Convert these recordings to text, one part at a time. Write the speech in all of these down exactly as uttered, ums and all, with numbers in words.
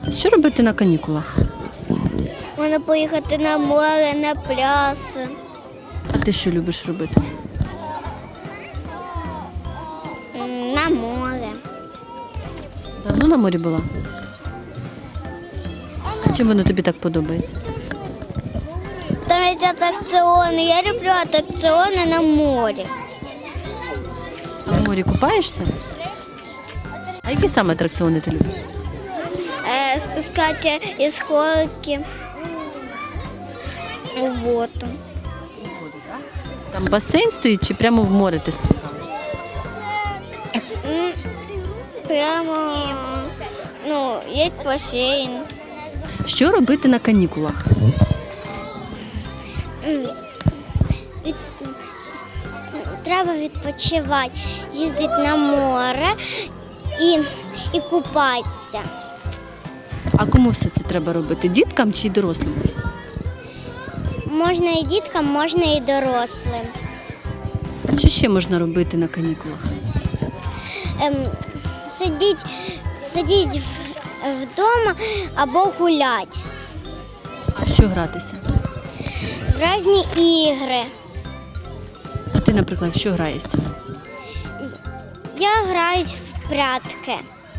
Що робити на канікулах? Можна поїхати на море, на пляж. А ти що любиш робити? М, На море. Давно на морі була? А чим воно тобі так подобається? Там є атракціони. Я люблю атракціони на морі. А в морі купаєшся? А які саме атракціони ти любиш? Е, спускатися із горки у воду. Там басейн стоїть чи прямо в море ти спускаєшся? М, Прямо, ну, є басейн. Що робити на канікулах? Від... Треба відпочивати, їздити на море і, і купатися. А кому все це треба робити? Діткам чи дорослим? Можна і діткам, можна і дорослим. Що ще можна робити на канікулах? Ем, сидіть, сидіть в- вдома або гуляти. А що гратися? В різні ігри. А ти, наприклад, в що граєшся? Я граюсь в прятки.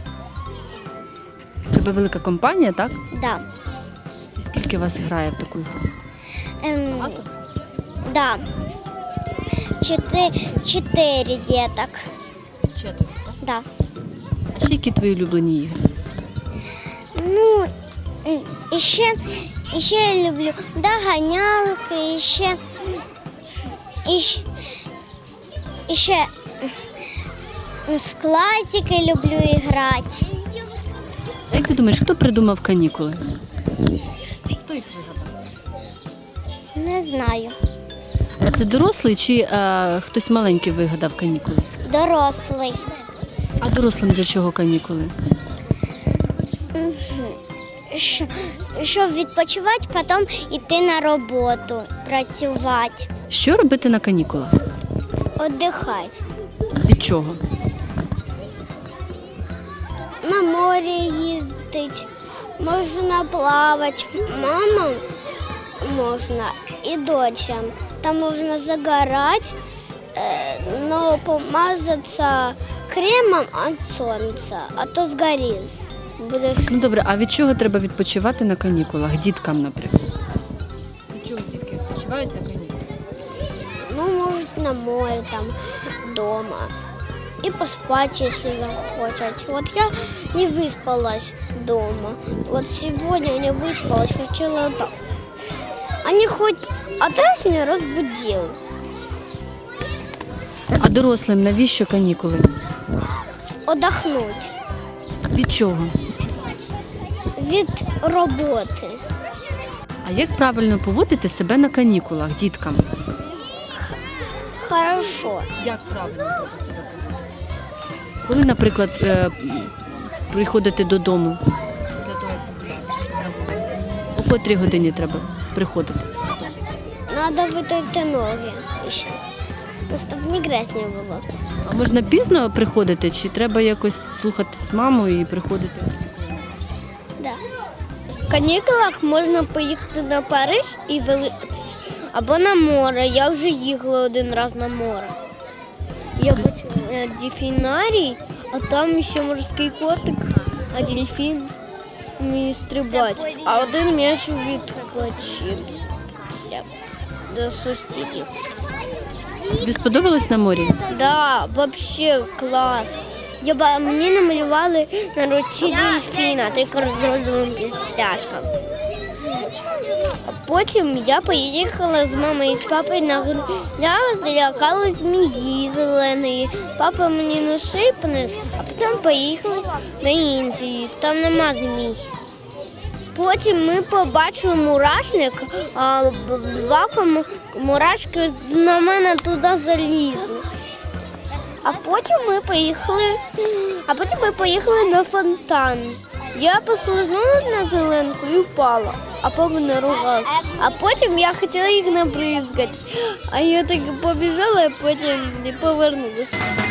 У тебе велика компанія, так? Да. І скільки вас грає в таку гру? Ем, Багато? да. Чотири, чотири діток. Четверо, так? Да. А ще які твої улюблені ігри? Ну, м, і ще, і ще я люблю доганялки, і ще, і, ще- і ще м, в класики люблю грати. А як ти думаєш, хто придумав канікули? Хто їх вигадав? Не знаю. А це дорослий чи е, хтось маленький вигадав канікули? Дорослий. А дорослим для чого канікули? Що- Щоб відпочивати, потім йти на роботу, працювати, Що робити на канікулах? віддихати. Від чого? На море їздити, можна плавати. Мама можна і дочам. Там можна загорати, але помазатися кремом від сонця, а то згориш. Будеш Ну добре, а від чого треба відпочивати на канікулах? Діткам, наприклад. Від чого дітки відпочивають на канікулах? ну, можуть на море, там, вдома. И поспать, если захочет. Вот я не выспалась дома. Вот сегодня не выспалась, хотела так. Они хоть отец меня разбудил. А дорослим навіщо канікули? Отдохнуть Від чого? від роботи. А як правильно поводити себе на канікулах діткам? Хорошо. Як правильно треба себе поводити? Коли, наприклад, е, приходити додому після того, як побудете? О котрій годині треба приходити? Надо вытереть ноги еще. Ну, чтобы не грязь не было. А можна пізно приходити, чи треба якось слухатись маму і приходити? Да. В канікулах можна поїхати на Париж і вели... або на море. Я вже їхала один раз на море. Я бачила дельфінарій, а там ще морський котик, а дельфін вміє стрибати, а один м'яч відкочив до сусідів. Тобі сподобалось на морі? Да, вообще клас. Я ба- мені намалювали на руці дельфіна, тільки з розовим блістяшком. А потім я поїхала з мамою і з папою на гр- я злякала змії зеленої. Папа мені на шию понес, а потім поїхали на інший, там нема змій. Потім ми побачили мурашник, а два кому- мурашки на мене туди залізли. А потім ми поїхали, а потім ми поїхали на фонтан. Я послизнула на зеленку і впала, а папа мене ругав. А потім я хотіла їх набризгати. А я так побіжала, а потім не повернулася.